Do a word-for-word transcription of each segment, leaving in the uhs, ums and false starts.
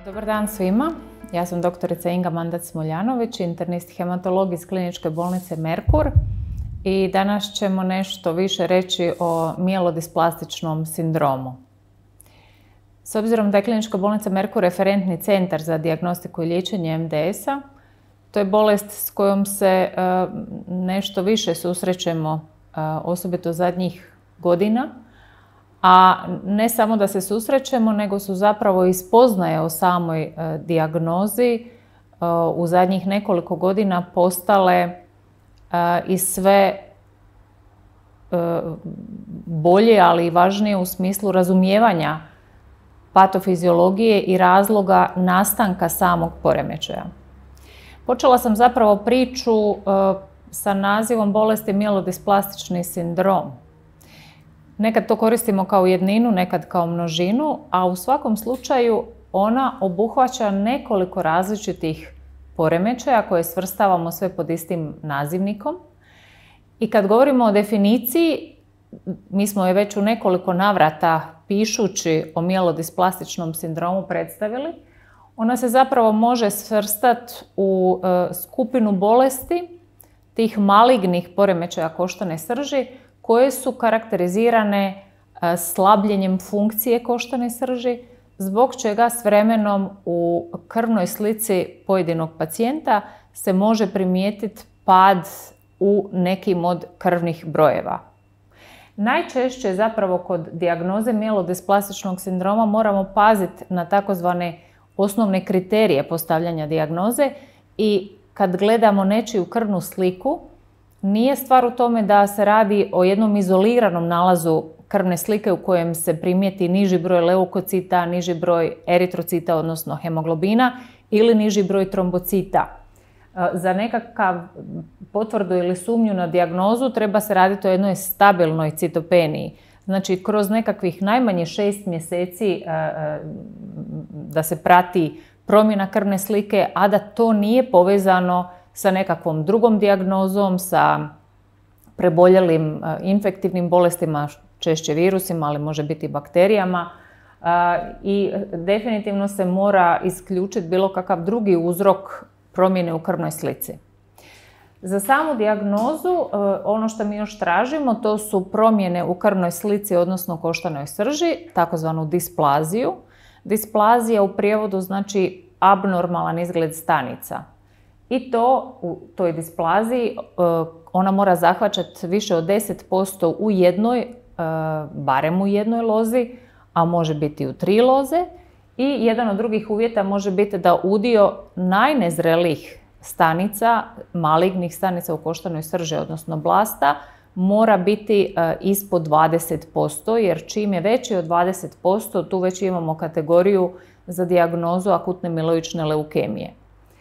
Dobar dan svima. Ja sam doktorica Inga Mandac-Smoljanović, internist hematolog iz kliničke bolnice Merkur i danas ćemo nešto više reći o mielodisplastičnom sindromu. S obzirom da je klinička bolnica Merkur referentni centar za dijagnostiku i liječenje em de esa, to je bolest s kojom se nešto više susrećemo, osobito zadnjih godina. A ne samo da se susrećemo, nego su zapravo i spoznaje o samoj e, dijagnozi e, u zadnjih nekoliko godina postale e, i sve e, bolje, ali i važnije u smislu razumijevanja patofiziologije i razloga nastanka samog poremećaja. Počela sam zapravo priču e, sa nazivom bolesti mielodisplastični sindrom. Nekad to koristimo kao jedninu, nekad kao množinu, a u svakom slučaju ona obuhvaća nekoliko različitih poremećaja koje svrstavamo sve pod istim nazivnikom. I kad govorimo o definiciji, mi smo je već u nekoliko navrata pišući o mielodisplastičnom sindromu predstavili, ona se zapravo može svrstati u e, skupinu bolesti tih malignih poremećaja koštane srži, koje su karakterizirane slabljenjem funkcije koštane srži, zbog čega s vremenom u krvnoj slici pojedinog pacijenta se može primijetiti pad u nekim od krvnih brojeva. Najčešće zapravo kod dijagnoze mielodisplastičnog sindroma moramo paziti na takozvane osnovne kriterije postavljanja dijagnoze i kad gledamo nečiju krvnu sliku, nije stvar u tome da se radi o jednom izoliranom nalazu krvne slike u kojem se primijeti niži broj leukocita, niži broj eritrocita, odnosno hemoglobina, ili niži broj trombocita. Za nekakav potvrdu ili sumnju na dijagnozu treba se raditi o jednoj stabilnoj citopeniji. Znači, kroz nekakvih najmanje šest mjeseci da se prati promjena krvne slike, a da to nije povezano sa nekakvom drugom dijagnozom, sa preboljelim infektivnim bolestima, češće virusima, ali može biti i bakterijama. I definitivno se mora isključiti bilo kakav drugi uzrok promjene u krvnoj slici. Za samu dijagnozu, ono što mi još tražimo, to su promjene u krvnoj slici, odnosno koštanoj srži, takozvanu displaziju. Displazija u prijevodu znači abnormalan izgled stanica. I to u toj displaziji ona mora zahvaćati više od deset posto u jednoj, barem u jednoj lozi, a može biti u tri loze. I jedan od drugih uvjeta može biti da udio najnezrelijih stanica, malignih stanica u koštanoj srži, odnosno blasta, mora biti ispod dvadeset posto, jer čim je veći od dvadeset posto, tu već imamo kategoriju za dijagnozu akutne miloične leukemije.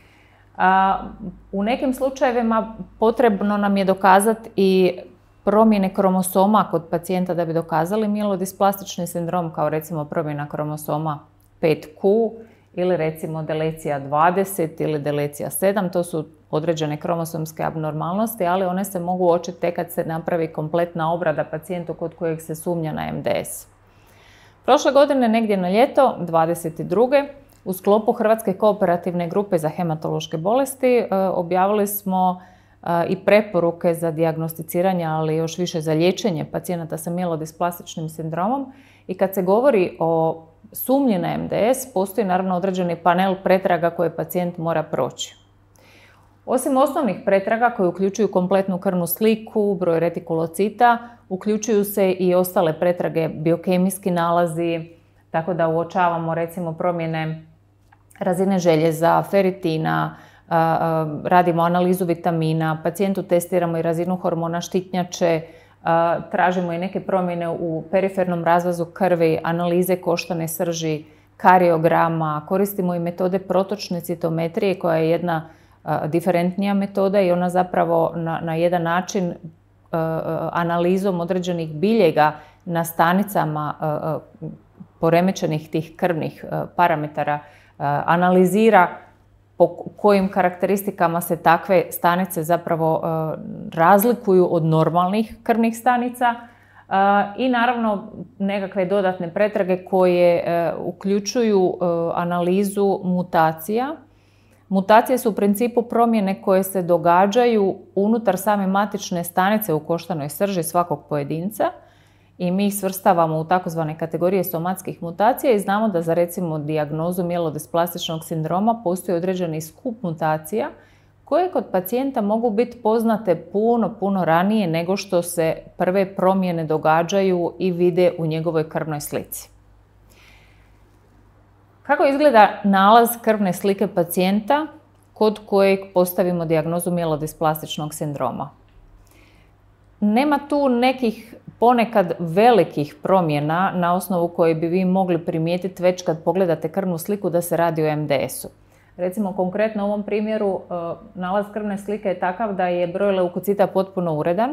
U nekim slučajevima potrebno nam je dokazati i promjene kromosoma kod pacijenta da bi dokazali mielodisplastični sindrom, kao recimo promjena kromosoma pet ku ili recimo delecija dvadeset ili delecija sedam. To su određene kromosomske abnormalnosti, ali one se mogu uočiti tek kad se napravi kompletna obrada pacijentu kod kojeg se sumnja na em de es. Prošle godine, negdje na ljeto, dvadeset druge u sklopu Hrvatske kooperativne grupe za hematološke bolesti objavili smo i preporuke za dijagnosticiranje, ali još više za liječenje pacijenata sa mielodisplastičnim sindromom. I kad se govori o sumnji na em de es, postoji naravno određeni panel pretraga koje pacijent mora proći. Osim osnovnih pretraga koje uključuju kompletnu krvnu sliku, broj retikulocita, uključuju se i ostale pretrage, biokemijski nalazi, tako da uočavamo recimo promjene razine željeza, feritina, radimo analizu vitamina, pacijentu testiramo i razinu hormona štitnjače, tražimo i neke promjene u perifernom razvazu krvi, analize koštane srži, kariograma, koristimo i metode protočne citometrije koja je jedna diferentnija metoda i ona zapravo na, na jedan način analizom određenih biljega na stanicama poremećenih tih krvnih parametara analizira po kojim karakteristikama se takve stanice zapravo razlikuju od normalnih krvnih stanica i naravno nekakve dodatne pretrage koje uključuju analizu mutacija. Mutacije su u principu promjene koje se događaju unutar same matične stanice u koštanoj srži svakog pojedinca i mi ih svrstavamo u takozvane kategorije somatskih mutacija i znamo da za recimo dijagnozu mielodisplastičnog sindroma postoji određeni skup mutacija koje kod pacijenta mogu biti poznate puno, puno ranije nego što se prve promjene događaju i vide u njegovoj krvnoj slici. Kako izgleda nalaz krvne slike pacijenta kod kojeg postavimo dijagnozu mielodisplastičnog sindroma? Nema tu nekih ponekad velikih promjena na osnovu koje bi vi mogli primijetiti već kad pogledate krvnu sliku da se radi o em de esu. Recimo konkretno u ovom primjeru nalaz krvne slike je takav da je broj leukocita potpuno uredan,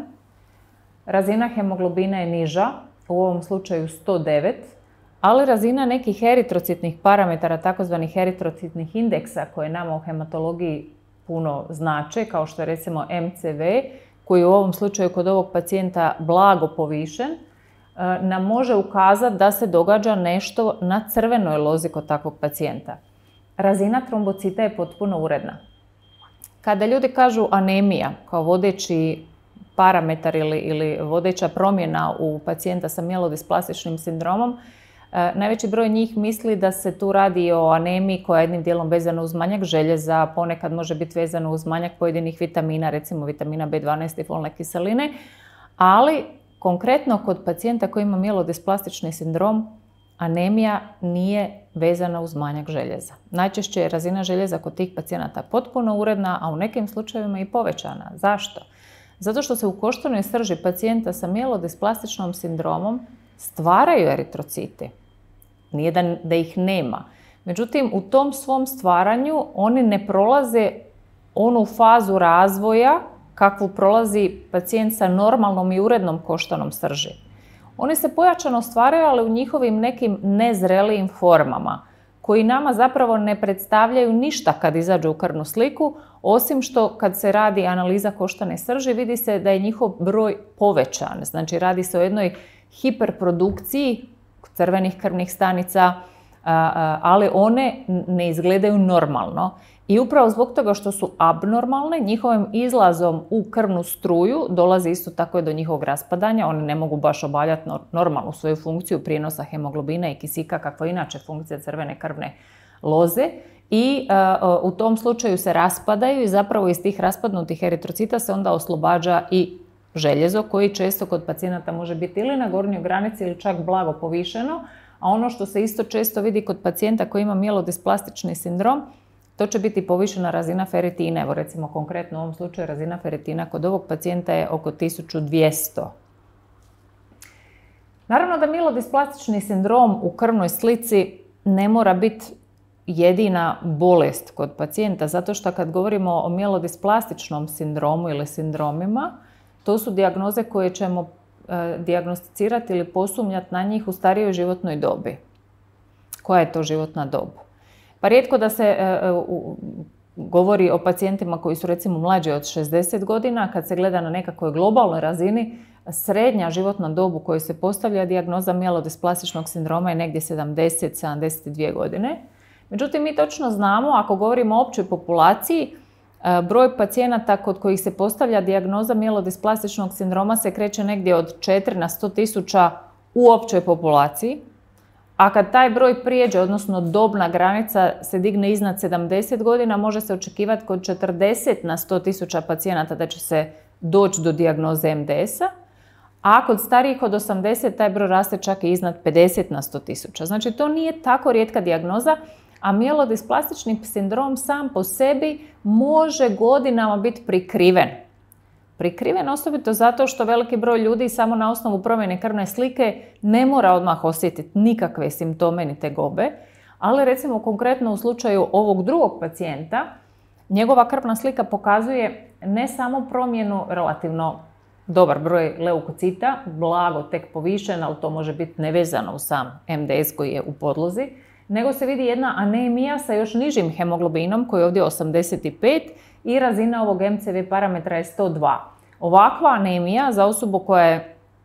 razina hemoglobina je niža, u ovom slučaju sto devet, ali razina nekih eritrocitnih parametara, takozvanih eritrocitnih indeksa koje nama u hematologiji puno znače, kao što je recimo em ce ve, koji je u ovom slučaju kod ovog pacijenta blago povišen, nam može ukazati da se događa nešto na crvenoj lozi kod takvog pacijenta. Razina trombocita je potpuno uredna. Kada ljudi kažu anemija kao vodeći parametar ili, ili vodeća promjena u pacijenta sa mielodisplastičnim sindromom, najveći broj njih misli da se tu radi o anemiji koja je jednim dijelom vezana uz manjak željeza, ponekad može biti vezano uz manjak pojedinih vitamina, recimo vitamina be dvanaest i folne kiseline, ali konkretno kod pacijenta koji ima mielodisplastični sindrom, anemija nije vezana uz manjak željeza. Najčešće je razina željeza kod tih pacijenata potpuno uredna, a u nekim slučajevima i povećana. Zašto? Zato što se u koštanoj srži pacijenta sa mielodisplastičnim sindromom stvaraju eritrociti. Nije da, da ih nema. Međutim, u tom svom stvaranju oni ne prolaze onu fazu razvoja kakvu prolazi pacijent sa normalnom i urednom koštanom srži. Oni se pojačano stvaraju, ali u njihovim nekim nezrelijim formama, koji nama zapravo ne predstavljaju ništa kad izađu u krvnu sliku, osim što kad se radi analiza koštane srži vidi se da je njihov broj povećan. Znači radi se o jednoj hiperprodukciji crvenih krvnih stanica, ali one ne izgledaju normalno. I upravo zbog toga što su abnormalne, njihovim izlazom u krvnu struju dolazi isto tako i do njihovog raspadanja. Oni ne mogu baš obavljati normalnu svoju funkciju prijenosa hemoglobina i kisika, kakva je inače funkcija crvene krvne loze. I uh, u tom slučaju se raspadaju i zapravo iz tih raspadnutih eritrocita se onda oslobađa i željezo koji često kod pacijenata može biti ili na gornjoj granici ili čak blago povišeno. A ono što se isto često vidi kod pacijenta koji ima mielodisplastični sindrom, to će biti povišena razina ferritina. Evo recimo konkretno u ovom slučaju razina ferritina kod ovog pacijenta je oko tisuću dvjesto. Naravno da mielodisplastični sindrom u krvnoj slici ne mora biti jedina bolest kod pacijenta, zato što kad govorimo o mielodisplastičnom sindromu ili sindromima, to su dijagnoze koje ćemo e, dijagnosticirati ili posumnjati na njih u starijoj životnoj dobi. Koja je to životna dob? Pa rijetko da se e, u, govori o pacijentima koji su recimo mlađi od šezdeset godina, kad se gleda na nekakvoj globalnoj razini, srednja životna dob u kojoj se postavlja dijagnoza mielodisplastičnog sindroma je negdje sedamdeset do sedamdeset dvije godine. Međutim, mi točno znamo, ako govorimo o općoj populaciji, broj pacijenata kod kojih se postavlja dijagnoza mielodisplastičnog sindroma se kreće negdje od četiri na sto tisuća u općoj populaciji, a kad taj broj prijeđe, odnosno dobna granica se digne iznad sedamdeset godina, može se očekivati kod četrdeset na sto tisuća pacijenata da će se doći do dijagnoze em de esa, a kod starijih od osamdeset taj broj raste čak i iznad pedeset na sto tisuća. Znači to nije tako rijetka dijagnoza, a mielodisplastični sindrom sam po sebi može godinama biti prikriven. Prikriven osobito zato što veliki broj ljudi samo na osnovu promjene krvne slike ne mora odmah osjetiti nikakve simptome ni tegobe, ali recimo konkretno u slučaju ovog drugog pacijenta, njegova krvna slika pokazuje ne samo promjenu relativno dobar broj leukocita, blago tek povišen, ali to može biti nevezano u sam em de es koji je u podlozi, nego se vidi jedna anemija sa još nižim hemoglobinom koji je ovdje osamdeset pet i razina ovog em ce ve parametra je sto dva. Ovakva anemija za osobu koja je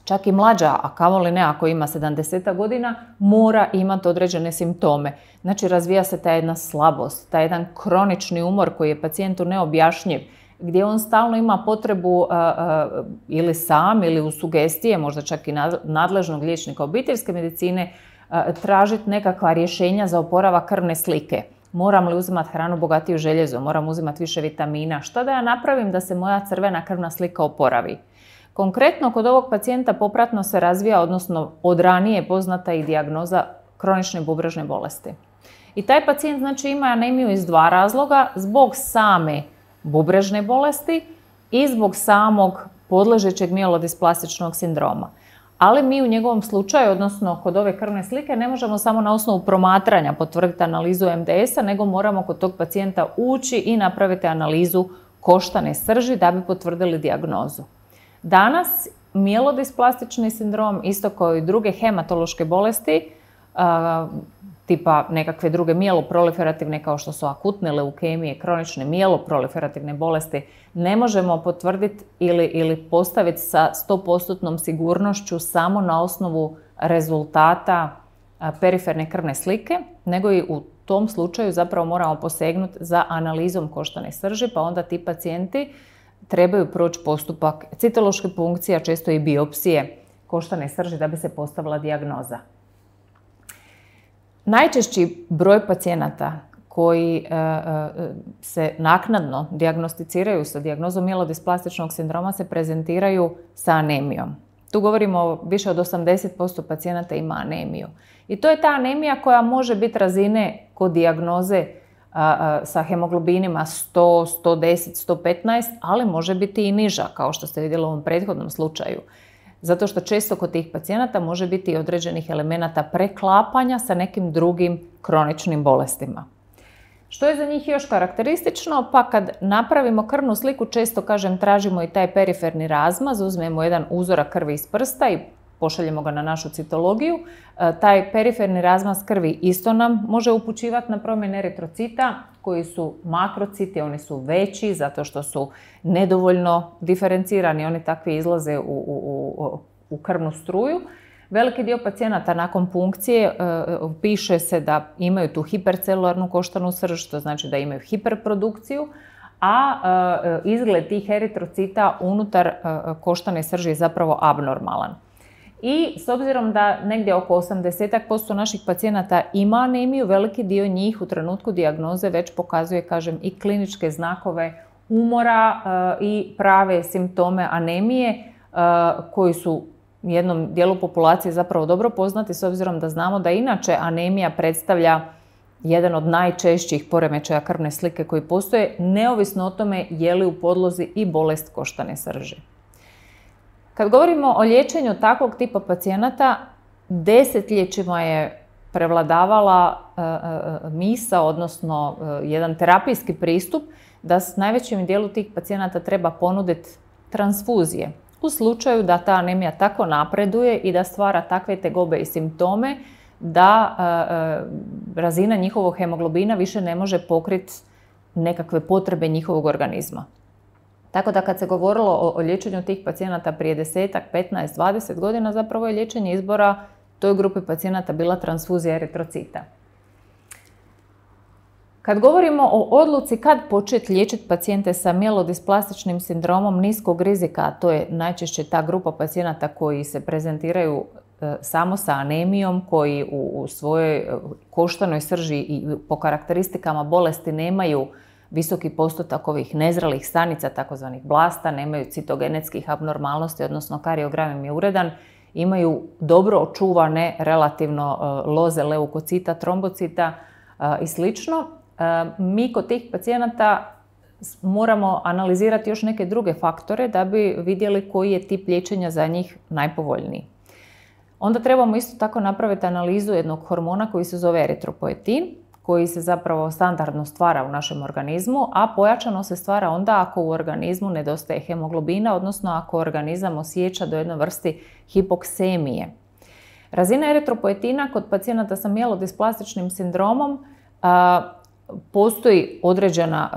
čak i mlađa, a kamoli ne ako ima sedamdeset godina, mora imati određene simptome. Znači razvija se ta jedna slabost, taj jedan kronični umor koji je pacijentu neobjašnjiv, gdje on stalno ima potrebu a, a, ili sam ili u sugestije, možda čak i nadležnog liječnika obiteljske medicine, tražiti nekakva rješenja za oporavak krvne slike. Moram li uzimati hranu bogatiju željezom, moram uzimati više vitamina, što da ja napravim da se moja crvena krvna slika oporavi. Konkretno, kod ovog pacijenta popratno se razvija, odnosno od ranije poznata i dijagnoza kronične bubrežne bolesti. I taj pacijent znači ima anemiju iz dva razloga, zbog same bubrežne bolesti i zbog samog podležećeg mielodisplastičnog sindroma. Ali mi u njegovom slučaju, odnosno kod ove krvne slike, ne možemo samo na osnovu promatranja potvrditi analizu em de esa, nego moramo kod tog pacijenta ući i napraviti analizu koštane srži da bi potvrdili dijagnozu. Danas mielodisplastični sindrom, isto kao i druge hematološke bolesti, tipa nekakve druge mieloproliferativne kao što su akutne leukemije, kronične mieloproliferativne bolesti, ne možemo potvrditi ili, ili postaviti sa sto posto sigurnošću samo na osnovu rezultata periferne krvne slike, nego i u tom slučaju zapravo moramo posegnuti za analizom koštane srži, pa onda ti pacijenti trebaju proći postupak citološke punkcije, a često i biopsije koštane srži da bi se postavila dijagnoza. Najčešći broj pacijenata koji e, e, se naknadno dijagnosticiraju sa dijagnozom mielodisplastičnog sindroma se prezentiraju sa anemijom. Tu govorimo o više od osamdeset posto pacijenata ima anemiju. I to je ta anemija koja može biti razine kod dijagnoze a, a, sa hemoglobinima sto, sto deset, sto petnaest, ali može biti i niža, kao što ste vidjeli u ovom prethodnom slučaju. Zato što često kod tih pacijenata može biti određenih elemenata preklapanja sa nekim drugim kroničnim bolestima. Što je za njih još karakteristično? Pa kad napravimo krvnu sliku, često kažem tražimo i taj periferni razmaz, uzmemo jedan uzorak krvi iz prsta i pošaljemo ga na našu citologiju. Taj periferni razmaz krvi isto nam može upućivati na promjene eritrocita koji su makrociti, oni su veći zato što su nedovoljno diferencirani, oni takvi izlaze u, u, u, u krvnu struju. Veliki dio pacijenata nakon punkcije e, piše se da imaju tu hipercelularnu koštanu srž, što znači da imaju hiperprodukciju, a e, izgled tih eritrocita unutar e, koštane srži je zapravo abnormalan. I s obzirom da negdje oko osamdeset posto naših pacijenata ima anemiju, veliki dio njih u trenutku dijagnoze već pokazuje, kažem, i kliničke znakove umora e, i prave simptome anemije e, koji su jednom dijelu populacije zapravo dobro poznati, s obzirom da znamo da inače anemija predstavlja jedan od najčešćih poremećaja krvne slike koji postoje, neovisno o tome je li u podlozi i bolest koštane srži. Kad govorimo o liječenju takvog tipa pacijenata, desetljećima je prevladavala e, e, misao, odnosno e, jedan terapijski pristup da s najvećim dijelu tih pacijenata treba ponuditi transfuzije. U slučaju da ta anemija tako napreduje i da stvara takve tegobe i simptome da e, razina njihovog hemoglobina više ne može pokriti nekakve potrebe njihovog organizma. Tako da kad se govorilo o, o liječenju tih pacijenata prije desetak, petnaest, dvadeset godina, zapravo je liječenje izbora toj grupi pacijenata bila transfuzija eritrocita. Kad govorimo o odluci kad početi liječiti pacijente sa mielodisplastičnim sindromom niskog rizika, a to je najčešće ta grupa pacijenata koji se prezentiraju e, samo sa anemijom, koji u, u svojoj koštanoj srži i po karakteristikama bolesti nemaju visoki postotak ovih nezrelih stanica, takozvanih blasta, nemaju citogenetskih abnormalnosti, odnosno kariogram je uredan, imaju dobro očuvane relativno e, loze leukocita, trombocita e, i slično. Mi kod tih pacijenata moramo analizirati još neke druge faktore da bi vidjeli koji je tip liječenja za njih najpovoljniji. Onda trebamo isto tako napraviti analizu jednog hormona koji se zove eritropoetin, koji se zapravo standardno stvara u našem organizmu, a pojačano se stvara onda ako u organizmu nedostaje hemoglobina, odnosno ako organizam osjeća do jedne vrsti hipoksemije. Razina eritropoetina kod pacijenata sa mielodisplastičnim sindromom a, postoji određena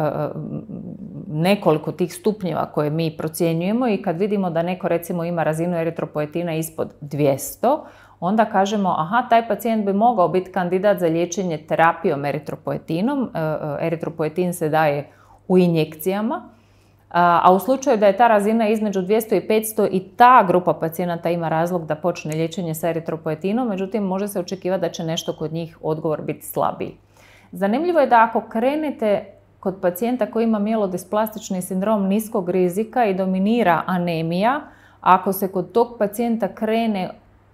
nekoliko tih stupnjeva koje mi procjenjujemo i kad vidimo da neko recimo ima razinu eritropoetina ispod dvjesto, onda kažemo aha, taj pacijent bi mogao biti kandidat za liječenje terapijom eritropoetinom. Eritropoetin se daje u injekcijama, a u slučaju da je ta razina između dvjesto i petsto i ta grupa pacijenata ima razlog da počne liječenje sa eritropoetinom, međutim može se očekivati da će nešto kod njih odgovor biti slabiji. Zanimljivo je da ako krenete kod pacijenta koji ima mielodisplastični sindrom niskog rizika i dominira anemija, ako se kod tog pacijenta krene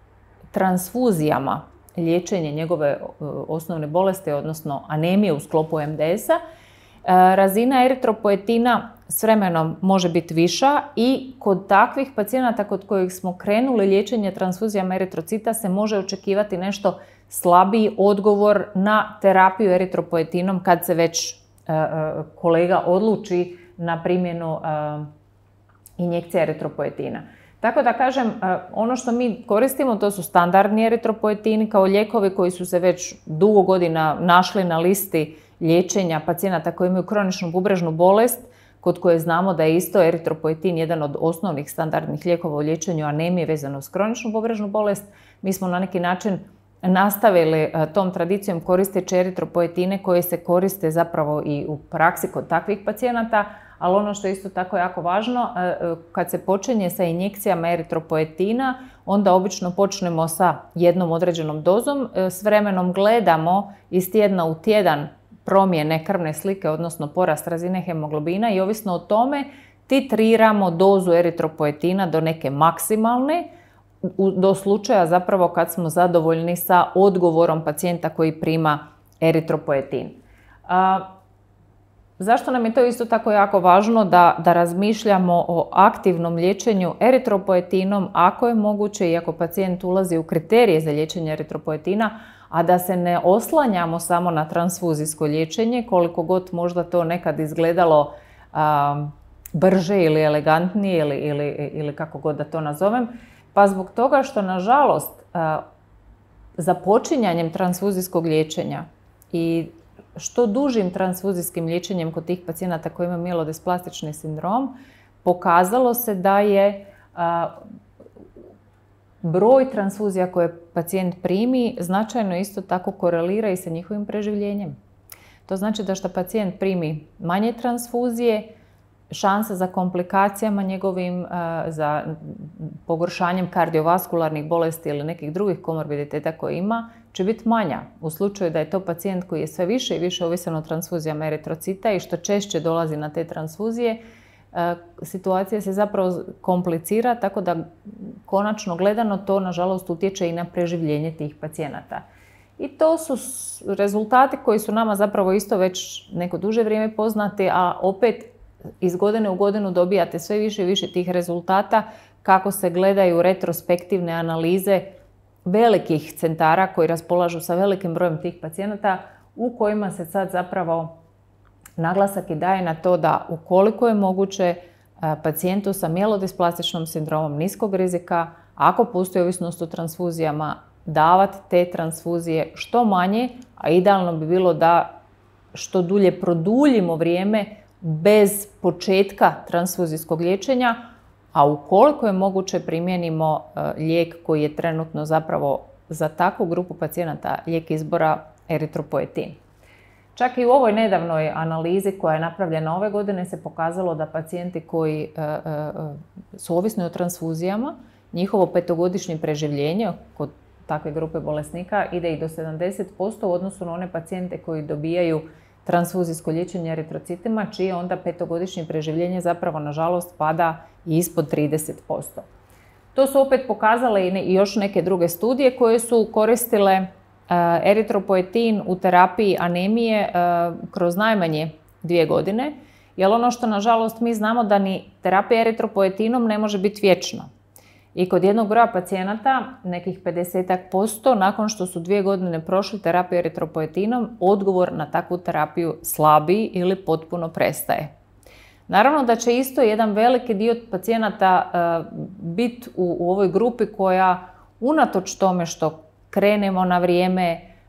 transfuzijama liječenje njegove osnovne bolesti, odnosno anemije u sklopu em de es-a, razina eritropoetina s vremenom može biti viša i kod takvih pacijenata kod kojih smo krenuli liječenje transfuzijama eritrocita se može očekivati nešto slabiji odgovor na terapiju eritropoetinom kad se već uh, kolega odluči na primjenu uh, injekcije eritropoetina. Tako da kažem, uh, ono što mi koristimo to su standardni eritropoetini kao lijekovi koji su se već dugo godina našli na listi liječenja pacijenata koji imaju kroničnu bubrežnu bolest, kod koje znamo da je isto eritropoetin jedan od osnovnih standardnih lijekova u liječenju anemije vezano uz kroničnu bubrežnu bolest. Mi smo na neki način nastavili tom tradicijom koristeći eritropoetine koje se koriste zapravo i u praksi kod takvih pacijenata, ali ono što je isto tako jako važno, kad se počinje sa injekcijama eritropoetina, onda obično počnemo sa jednom određenom dozom, s vremenom gledamo iz tjedna u tjedan promjene krvne slike, odnosno porast razine hemoglobina i ovisno o tome titriramo dozu eritropoetina do neke maksimalne, do slučaja zapravo kad smo zadovoljni sa odgovorom pacijenta koji prima eritropoetin. A, zašto nam je to isto tako jako važno da, da razmišljamo o aktivnom liječenju eritropoetinom ako je moguće i ako pacijent ulazi u kriterije za liječenje eritropoetina, a da se ne oslanjamo samo na transfuzijsko liječenje, koliko god možda to nekad izgledalo a, brže ili elegantnije ili, ili, ili kako god da to nazovem. Pa zbog toga što, nažalost, započinjanjem transfuzijskog liječenja i što dužim transfuzijskim liječenjem kod tih pacijenata koji imaju mielodisplastični sindrom, pokazalo se da je broj transfuzija koje pacijent primi značajno isto tako korelira i sa njihovim preživljenjem. To znači da što pacijent primi manje transfuzije, šansa za komplikacijama njegovim, za pogoršanjem kardiovaskularnih bolesti ili nekih drugih komorbiditeta koje ima, će biti manja. U slučaju da je to pacijent koji je sve više i više ovisan o transfuzijama eritrocita i što češće dolazi na te transfuzije, situacija se zapravo komplicira, tako da konačno gledano to nažalost utječe i na preživljenje tih pacijenata. I to su rezultati koji su nama zapravo isto već neko duže vrijeme poznati, a opet iz godine u godinu dobijate sve više i više tih rezultata kako se gledaju retrospektivne analize velikih centara koji raspolažu sa velikim brojem tih pacijenata u kojima se sad zapravo naglasak i daje na to da ukoliko je moguće pacijentu sa mielodisplastičnom sindromom niskog rizika, ako postoji ovisnost o transfuzijama, davati te transfuzije što manje, a idealno bi bilo da što dulje produljimo vrijeme bez početka transfuzijskog liječenja, a ukoliko je moguće primijenimo lijek koji je trenutno zapravo za takvu grupu pacijenata lijek izbora eritropoetin. Čak i u ovoj nedavnoj analizi koja je napravljena ove godine se pokazalo da pacijenti koji su ovisni o transfuzijama, njihovo petogodišnje preživljenje kod takve grupe bolesnika ide i do sedamdeset posto u odnosu na one pacijente koji dobijaju transfuzijsko liječenje eritrocitima, čije onda petogodišnje preživljenje zapravo nažalost pada i ispod trideset posto. To su opet pokazale i još neke druge studije koje su koristile eritropoetin u terapiji anemije kroz najmanje dvije godine, jer ono što nažalost mi znamo da ni terapija eritropoetinom ne može biti vječno. I kod jednog broja pacijenata, nekih pedeset posto, nakon što su dvije godine prošli terapiju eritropoetinom, odgovor na takvu terapiju slabi ili potpuno prestaje. Naravno da će isto jedan veliki dio pacijenata uh, biti u, u ovoj grupi koja unatoč tome što krenemo na vrijeme,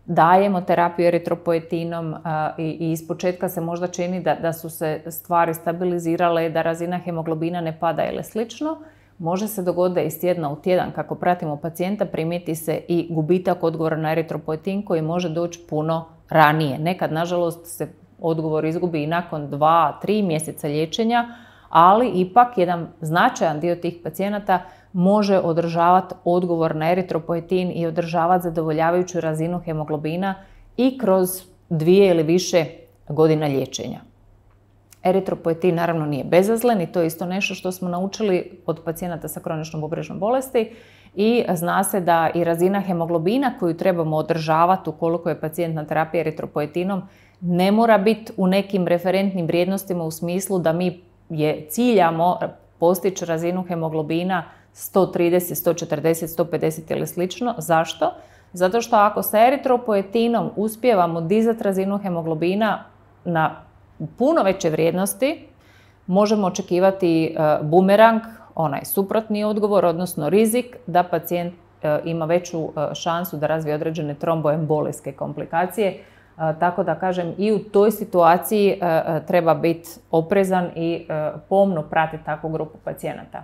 dajemo terapiju eritropoetinom i, i ispočetka se možda čini da, da su se stvari stabilizirale, da razina hemoglobina ne pada ili slično, može se dogoditi iz tjedna u tjedan kako pratimo pacijenta primijeti se i gubitak odgovora na eritropoetin koji može doći puno ranije. Nekad, nažalost, se odgovor izgubi i nakon dva, tri mjeseca liječenja, ali ipak jedan značajan dio tih pacijenata može održavati odgovor na eritropoetin i održavati zadovoljavajuću razinu hemoglobina i kroz dvije ili više godina liječenja. Eritropoetin naravno nije bezazlen i to je isto nešto što smo naučili od pacijenata sa kroničnom bubrežnom bolesti i zna se da i razina hemoglobina koju trebamo održavati ukoliko je pacijent na terapiji eritropoetinom ne mora biti u nekim referentnim vrijednostima u smislu da mi je ciljamo postići razinu hemoglobina sto trideset, sto četrdeset, sto pedeset ili slično. Zašto? Zato što ako sa eritropoetinom uspijevamo dizati razinu hemoglobina na puno veće vrijednosti, možemo očekivati bumerang, onaj suprotni odgovor, odnosno rizik da pacijent ima veću šansu da razvije određene tromboembolijske komplikacije. Tako da kažem, i u toj situaciji treba biti oprezan i pomno pratiti takvu grupu pacijenata.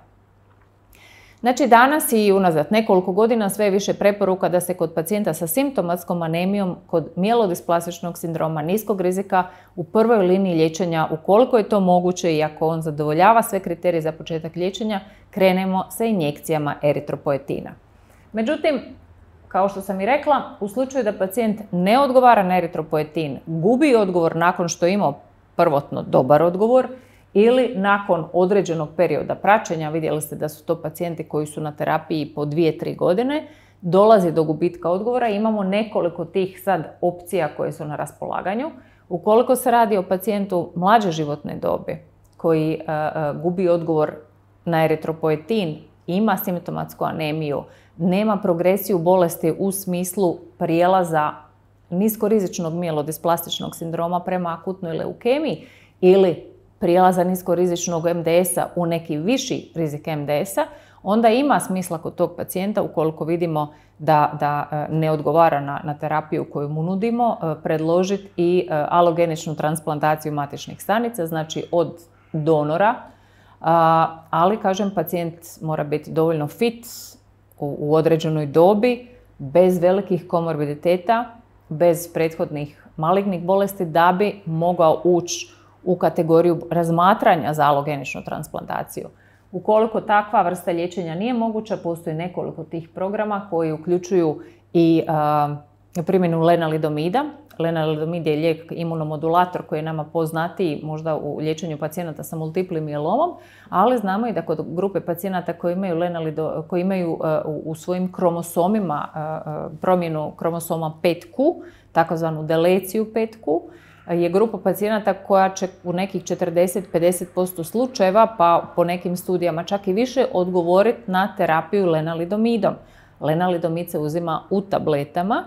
Znači, danas i unazad nekoliko godina sve je više preporuka da se kod pacijenta sa simptomatskom anemijom, kod mielodisplastičnog sindroma niskog rizika, u prvoj liniji liječenja, ukoliko je to moguće i ako on zadovoljava sve kriterije za početak liječenja, krenemo sa injekcijama eritropoetina. Međutim, kao što sam i rekla, u slučaju da pacijent ne odgovara na eritropoetin, gubi odgovor nakon što je imao prvotno dobar odgovor, ili nakon određenog perioda praćenja, vidjeli ste da su to pacijenti koji su na terapiji po dvije, tri godine, dolazi do gubitka odgovora i imamo nekoliko tih sad opcija koje su na raspolaganju. Ukoliko se radi o pacijentu mlađe životne dobi koji uh, gubi odgovor na eritropoetin, ima simptomatsku anemiju, nema progresiju bolesti u smislu prijelaza niskorizičnog mielodisplastičnog sindroma prema akutnoj leukemiji ili prijelaza niskorizičnog em de esa u neki viši rizik em de esa, onda ima smisla kod tog pacijenta, ukoliko vidimo da, da ne odgovara na, na terapiju koju mu nudimo, predložiti i alogeničnu transplantaciju matičnih stanica, znači od donora, ali kažem, pacijent mora biti dovoljno fit u, u određenoj dobi, bez velikih komorbiditeta, bez prethodnih malignih bolesti da bi mogao ući u kategoriju razmatranja za alogeničnu transplantaciju. Ukoliko takva vrsta liječenja nije moguća, postoji nekoliko tih programa koji uključuju i uh, primjenu lenalidomida. Lenalidomid je lijek imunomodulator koji je nama poznatiji možda u liječenju pacijenata sa multiplim mielomom, ali znamo i da kod grupe pacijenata koji imaju, lenalido, koji imaju uh, u svojim kromosomima uh, promjenu kromosoma pet ku, takozvanu deleciju pet ku, je grupa pacijenata koja će u nekih četrdeset do pedeset posto slučajeva, pa po nekim studijama čak i više, odgovoriti na terapiju lenalidomidom. Lenalidomid se uzima u tabletama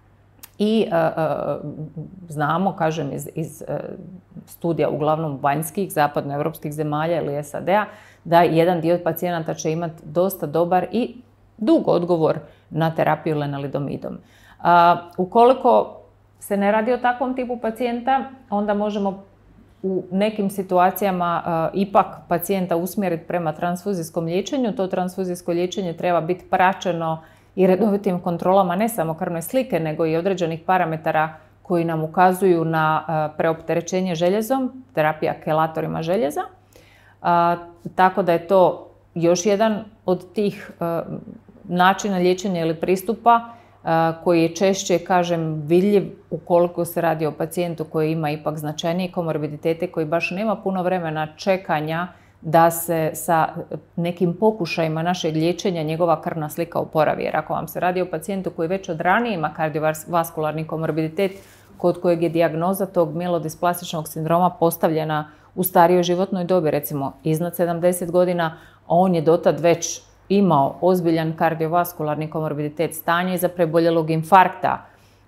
i uh, uh, znamo, kažem, iz, iz uh, studija uglavnom vanjskih, zapadnoevropskih zemalja ili es a de a, da jedan dio pacijenata će imati dosta dobar i dug odgovor na terapiju lenalidomidom. Uh, ukoliko se ne radi o takvom tipu pacijenta, onda možemo u nekim situacijama uh, ipak pacijenta usmjeriti prema transfuzijskom liječenju. To transfuzijsko liječenje treba biti praćeno i redovitim kontrolama ne samo krvne slike, nego i određenih parametara koji nam ukazuju na uh, preopterećenje željezom, terapija kelatorima željeza. Uh, tako da je to još jedan od tih uh, načina liječenja ili pristupa koji je češće, kažem, vidljiv ukoliko se radi o pacijentu koji ima ipak značajnije komorbiditete, koji baš nema puno vremena čekanja da se sa nekim pokušajima našeg liječenja njegova krvna slika oporavi. Jer ako vam se radi o pacijentu koji već od ranije ima kardiovaskularni komorbiditet, kod kojeg je dijagnoza tog mielodisplastičnog sindroma postavljena u starijoj životnoj dobi, recimo iznad sedamdeset godina, a on je dotad već imao ozbiljan kardiovaskularni komorbiditet, stanje iza preboljelog infarkta,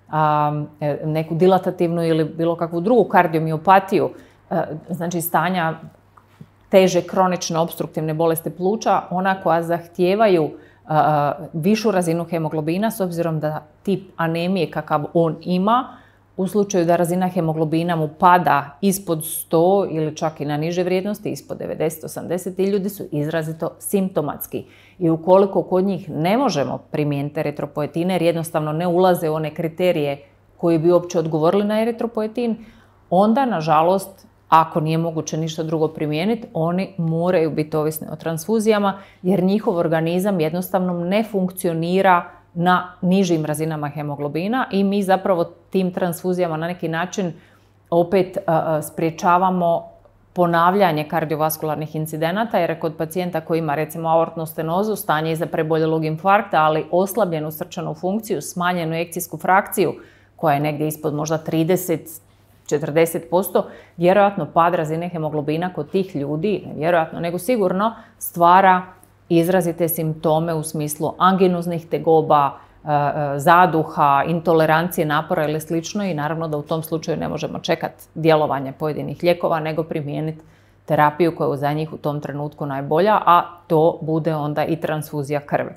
neku dilatativnu ili bilo kakvu drugu kardiomiopatiju, znači stanja teže kronične opstruktivne bolesti pluća, ona koja zahtijevaju višu razinu hemoglobina s obzirom da tip anemije kakav on ima, u slučaju da razina hemoglobina mu pada ispod sto ili čak i na niže vrijednosti, ispod devedeset osamdeset, ti ljudi su izrazito simptomatski. I ukoliko kod njih ne možemo primijeniti eritropoetin jer jednostavno ne ulaze u one kriterije koji bi uopće odgovorili na eritropoetin, onda, nažalost, ako nije moguće ništa drugo primijeniti, oni moraju biti ovisni o transfuzijama jer njihov organizam jednostavno ne funkcionira na nižim razinama hemoglobina i mi zapravo tim transfuzijama na neki način opet spriječavamo ponavljanje kardiovaskularnih incidenata jer kod pacijenta koji ima recimo aortnu stenozu, stanje iza preboljelog infarkta, ali oslabljenu srčanu funkciju, smanjenu ejekcijsku frakciju koja je negdje ispod možda trideset do četrdeset posto, vjerojatno pad razine hemoglobina kod tih ljudi, ne vjerojatno, nego sigurno stvara izrazite simptome u smislu anginoznih tegoba, zaduha, intolerancije napora ili slično i naravno da u tom slučaju ne možemo čekati djelovanje pojedinih lijekova nego primijeniti terapiju koja je za njih u tom trenutku najbolja, a to bude onda i transfuzija krvi.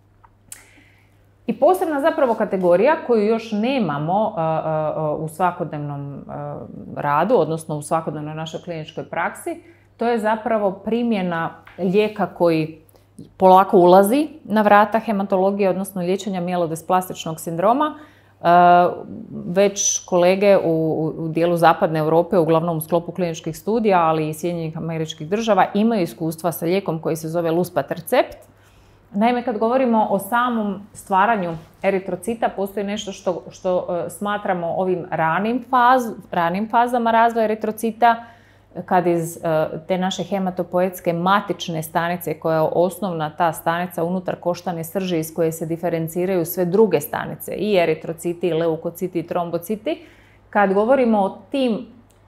I posebna zapravo kategorija koju još nemamo u svakodnevnom radu, odnosno u svakodnevnoj našoj kliničkoj praksi, to je zapravo primjena lijeka koji polako ulazi na vrata hematologije, odnosno liječenja mielodisplastičnog sindroma. Već kolege u, u dijelu zapadne Europe, uglavnom u sklopu kliničkih studija, ali i Sjedinjenih Američkih Država, imaju iskustva sa lijekom koji se zove Luspatercept. Naime, kad govorimo o samom stvaranju eritrocita, postoji nešto što, što smatramo ovim ranim, faz, ranim fazama razvoja eritrocita, kad iz te naše hematopoetske matične stanice, koja je osnovna ta stanica unutar koštane srži iz koje se diferenciraju sve druge stanice, i eritrociti, i leukociti, i trombociti, kad govorimo o tim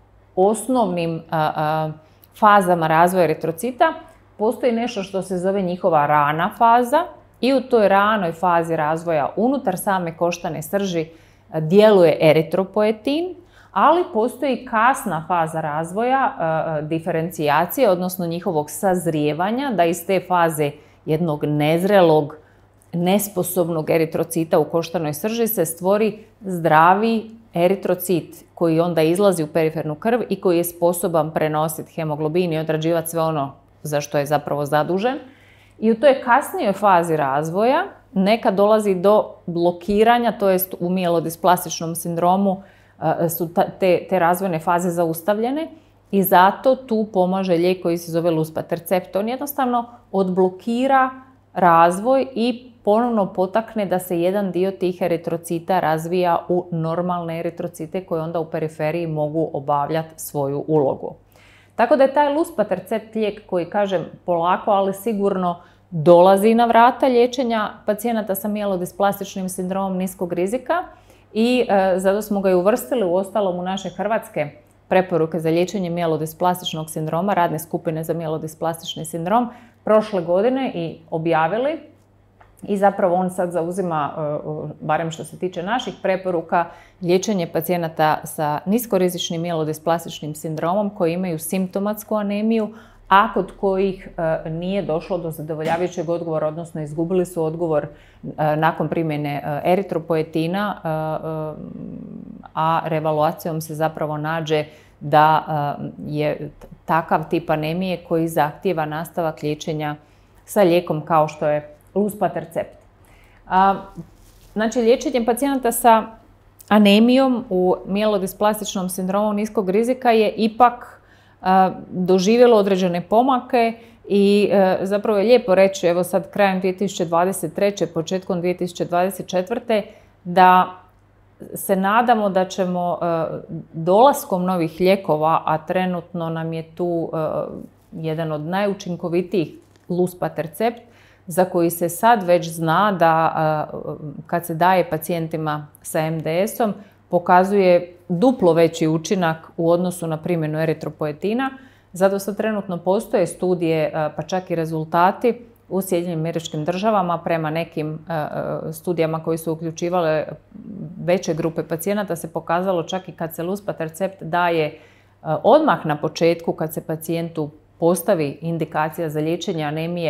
osnovnim a, a, fazama razvoja eritrocita, postoji nešto što se zove njihova rana faza i u toj ranoj fazi razvoja unutar same koštane srži djeluje eritropoetin, ali postoji kasna faza razvoja, e, diferencijacije, odnosno njihovog sazrijevanja, da iz te faze jednog nezrelog, nesposobnog eritrocita u koštanoj srži se stvori zdravi eritrocit koji onda izlazi u perifernu krv i koji je sposoban prenositi hemoglobin i odrađivati sve ono za što je zapravo zadužen. I u toj kasnijoj fazi razvoja nekad dolazi do blokiranja, to jest u mielodisplastičnom sindromu su te, te razvojne faze zaustavljene i zato tu pomaže lijek koji se zove Luspatercept. On jednostavno odblokira razvoj i ponovno potakne da se jedan dio tih eritrocita razvija u normalne eritrocite koje onda u periferiji mogu obavljati svoju ulogu. Tako da je taj Luspatercept lijek koji, kažem, polako, ali sigurno dolazi na vrata liječenja pacijenata sa mielodisplastičnim sindromom niskog rizika i e, zato smo ga i uvrstili u ostalom u naše hrvatske preporuke za liječenje mielodisplastičnog sindroma, radne skupine za mielodisplastični sindrom, prošle godine i objavili. I zapravo on sad zauzima, barem što se tiče naših preporuka, liječenje pacijenata sa niskorizičnim mielodisplastičnim sindromom koji imaju simptomatsku anemiju, a kod kojih nije došlo do zadovoljavajućeg odgovora, odnosno izgubili su odgovor nakon primjene eritropoetina, a revaluacijom se zapravo nađe da je takav tip anemije koji zahtijeva nastavak liječenja sa lijekom kao što je Luspatercept. Znači, liječenje pacijenata sa anemijom u mielodisplastičnom sindromu niskog rizika je ipak a, doživjelo određene pomake i a, zapravo je lijepo reći, evo sad krajem dvije tisuće dvadeset treće. početkom dvije tisuće dvadeset četvrte. da se nadamo da ćemo a, dolaskom novih lijekova, a trenutno nam je tu a, jedan od najučinkovitijih Luspatercept, za koji se sad već zna da kad se daje pacijentima sa em de esom pokazuje duplo veći učinak u odnosu na primjenu eritropoetina. Zato sad trenutno postoje studije, pa čak i rezultati u Sjedinjenim Američkim Državama prema nekim studijama koji su uključivale veće grupe pacijenata se pokazalo čak i kad se Luspatercept daje odmah na početku, kad se pacijentu postavi indikacija za liječenje anemije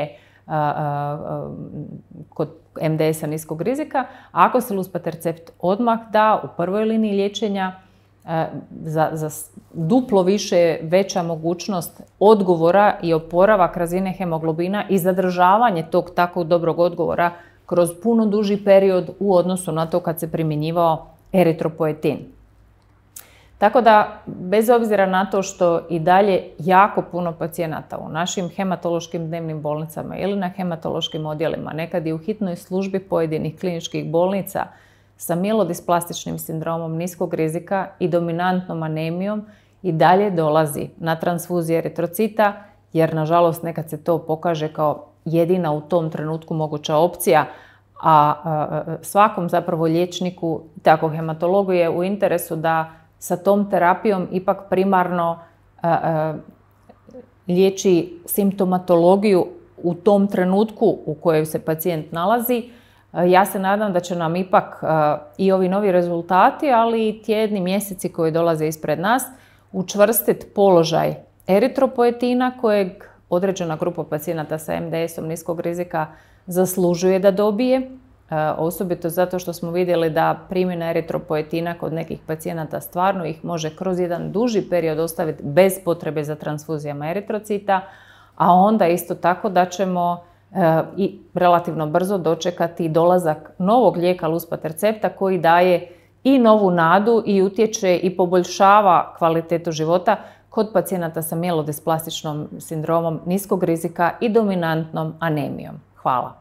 kod em de esa niskog rizika, ako se luspatercept odmah da u prvoj liniji liječenja, za, za duplo više veća mogućnost odgovora i oporavak razine hemoglobina i zadržavanje tog tako dobrog odgovora kroz puno duži period u odnosu na to kad se primjenjivao eritropoetin. Tako da, bez obzira na to što i dalje jako puno pacijenata u našim hematološkim dnevnim bolnicama ili na hematološkim odjelima, nekad i u hitnoj službi pojedinih kliničkih bolnica sa mielodisplastičnim sindromom niskog rizika i dominantnom anemijom i dalje dolazi na transfuzije eritrocita, jer nažalost nekad se to pokaže kao jedina u tom trenutku moguća opcija, a, a svakom zapravo liječniku, tako hematologu je u interesu da sa tom terapijom ipak primarno a, a, liječi simptomatologiju u tom trenutku u kojoj se pacijent nalazi. Ja se nadam da će nam ipak i ovi novi rezultati, ali i tjedni, mjeseci koji dolaze ispred nas, učvrstiti položaj eritropoetina kojeg određena grupa pacijenata sa em de esom niskog rizika zaslužuje da dobije. Osobito zato što smo vidjeli da primjena eritropoetina kod nekih pacijenata stvarno ih može kroz jedan duži period ostaviti bez potrebe za transfuzijama eritrocita, a onda isto tako da ćemo i relativno brzo dočekati dolazak novog lijeka luspatercepta koji daje i novu nadu i utječe i poboljšava kvalitetu života kod pacijenata sa mielodisplastičnom sindromom niskog rizika i dominantnom anemijom. Hvala.